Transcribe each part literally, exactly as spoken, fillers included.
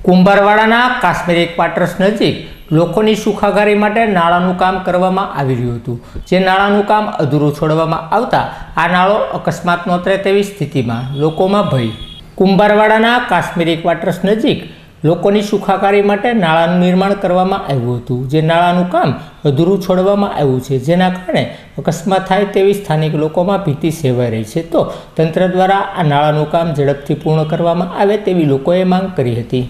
કુંભારવાડાના Kashmiri quarters નજીક લોકોની સુખાકારી માટે નાળાનું કામ કરવામાં આવી રહ્યું હતું, જે નાળાનું કામ અધૂરું છોડવામાં આવતા આ નાળો અકસ્માત નોતરે તેવી સ્થિતિમાં લોકોમાં ભય। કુંભારવાડાના કાશ્મીરી ક્વાર્ટર્સ નજીક લોકોની સુખાકારી માટે નાળાનું નિર્માણ કરવામાં આવ્યું હતું, જે નાળાનું કામ અધૂરું છોડવામાં આવ્યું છે, જેના કારણે અકસ્માત થાય તેવી સ્થાનિક લોકોમાં ભીતિ સેવાઈ રહી છે। તો તંત્ર દ્વારા આ નાળાનું કામ ઝડપથી પૂર્ણ કરવામાં આવે તેવી લોકોએ માંગ કરી હતી।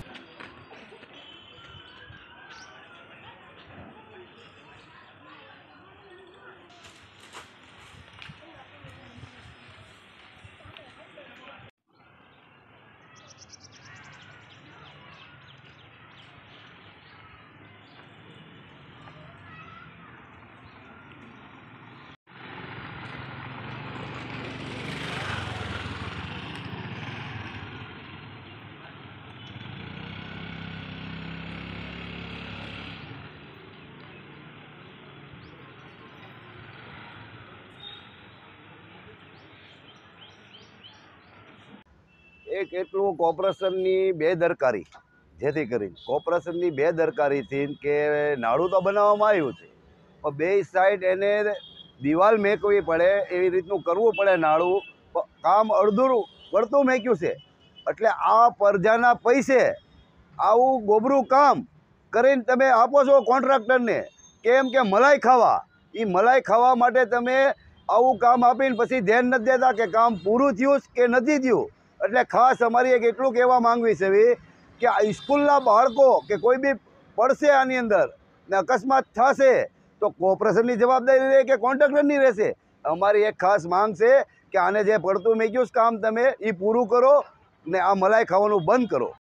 એક એટલું કોર્પોરેશનની બેદરકારી, જેથી કરીને કોર્પોરેશનની બેદરકારીથી કે નાળું તો બનાવવામાં આવ્યું છે પણ બે સાઈડ એને દિવાલ મેકવી પડે એવી રીતનું કરવું પડે। નાળું કામ અડધું પડતું મેક્યું છે, એટલે આ પ્રજાના પૈસે આવું ગોબરું કામ કરીને તમે આપો છો કોન્ટ્રાક્ટરને, કેમ કે મલાઈ ખાવા, એ મલાઈ ખાવા માટે તમે આવું કામ આપીને પછી ધ્યાન નથી દેતા કે કામ પૂરું થયું કે નથી થયું। એટલે ખાસ અમારી એક એટલું કહેવા માંગવી છે કે આ સ્કૂલના બાળકો કે કોઈ બી પડશે આની અંદર ને અકસ્માત થશે તો કોર્પોરેશનની જવાબદારી રહે કે કોન્ટ્રાક્ટરની રહેશે। અમારી એક ખાસ માંગ છે કે આને જે પડતું મેક્યું કામ તમે એ પૂરું કરો ને આ મલાઈ ખાવાનું બંધ કરો।